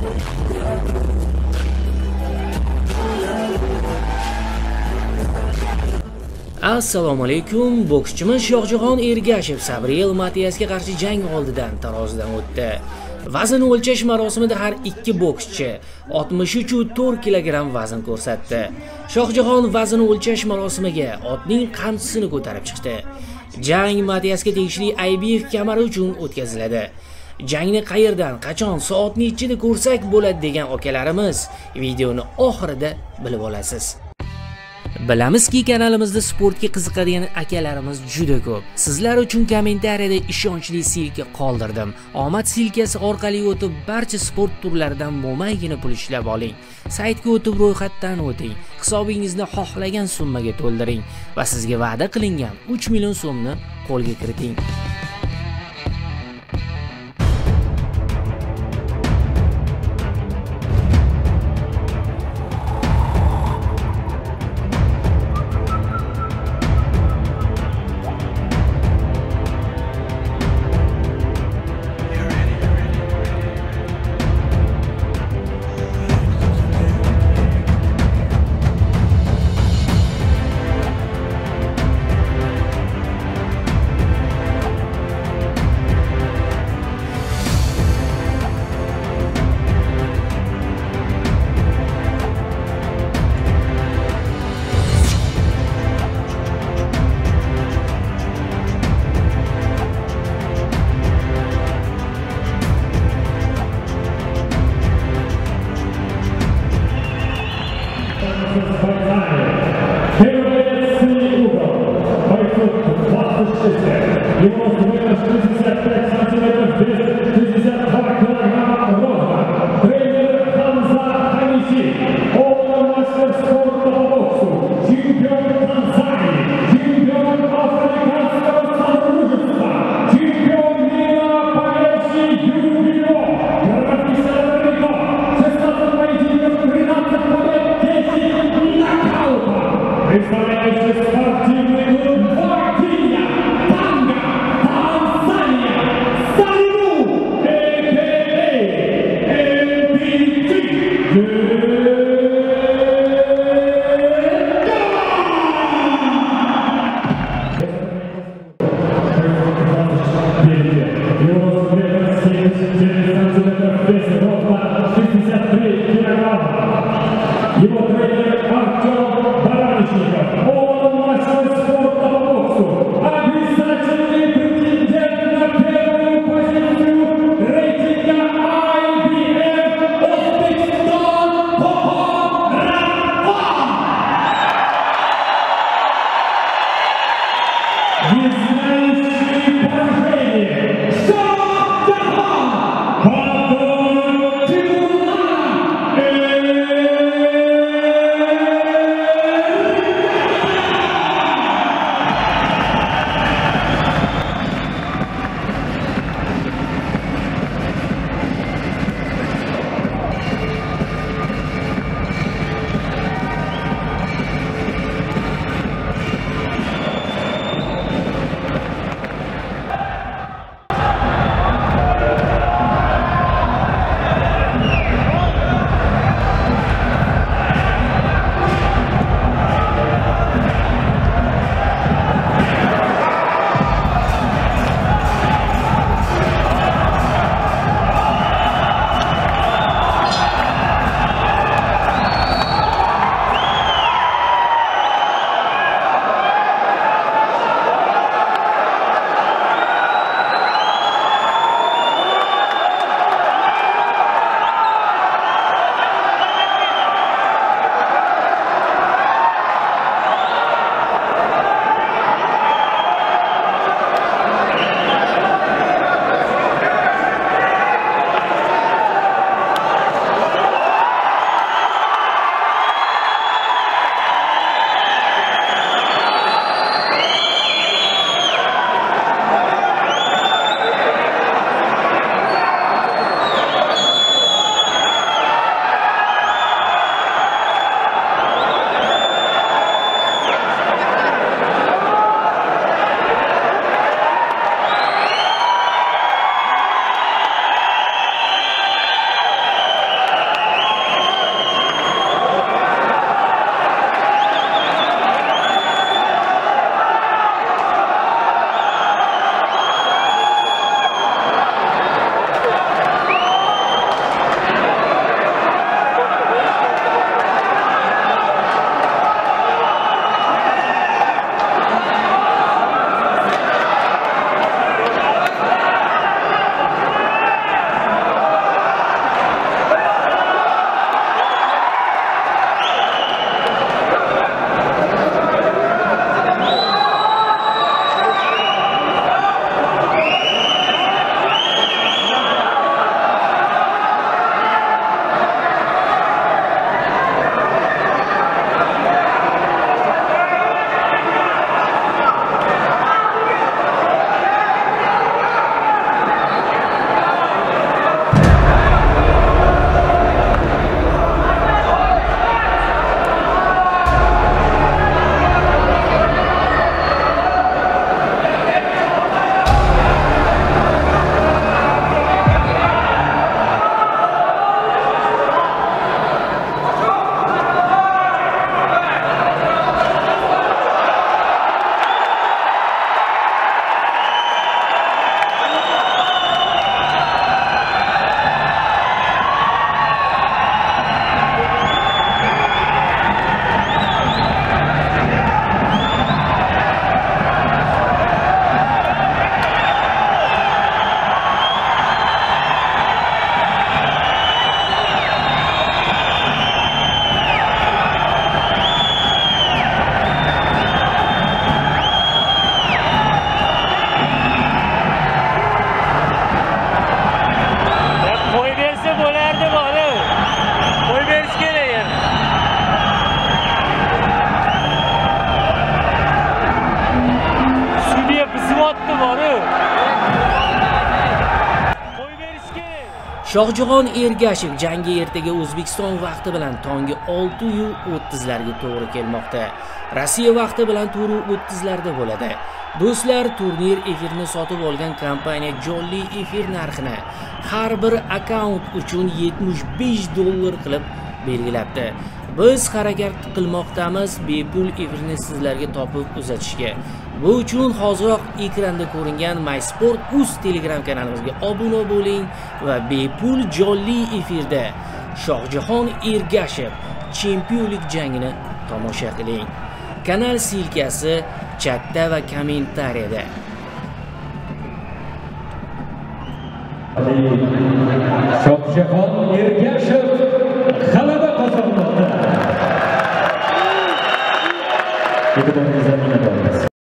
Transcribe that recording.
Assalomu alaykum. Bokschimiz Shohjahon Ergashev Sabriel Matiyasga qarshi jang oldidan tarozidan o'tdi. Vazn o'lchash marosimida har ikki bokschi 63.4 kg vazn ko'rsatdi. Shohjahon vazn o'lchash marosimiga otning qamchisini ko'tarib chiqdi. Jang Matiyasga tegishli IBF kamari uchun o'tkaziladi. Jangni qayerdan, qachon, soat nechida ko'rsak bo'ladi degan akalarimiz videoni oxirida bilib olasiz. Bilamizki, kanalimizda sportga qiziqadigan akalarimiz juda ko'p. Sizlar uchun kommentariyada ishonchli silka qoldirdim. Omad silkasi orqali o'tib barcha sport turlaridan mo'maygina pul ishlab oling. Saytga o'tib ro'yxatdan o'ting. Hisobingizni xohlagan summaga to'ldiring va sizga va'da qilingan 3 million so'mni qo'lga kiriting. Shohjahon Ergashev jangi ertaga O'zbekiston vaqti bilan tongi 6:30 larga to'g'ri kelmoqda. Rossiya vaqti bilan 4:30 larda bo'ladi. Do'stlar, turnir efirini sotib olgan kompaniya jonli efir narxini har bir akkaunt uchun $75 qilib belgilabdi. Biz harakat qilmoqdamiz bepul efirni sizlarga topib uzatishga. Bu uchun hoziroq ekranda ko'ringan MySport.uz Telegram kanalimizga obuna bo'ling va bepul jonli efirda Shohjahon Ergashev chempionlik jangini tomosha qiling. Kanal silkasi chatda va kommentariyada. Shohjahon Ergashev g'alaba qozonmoqda.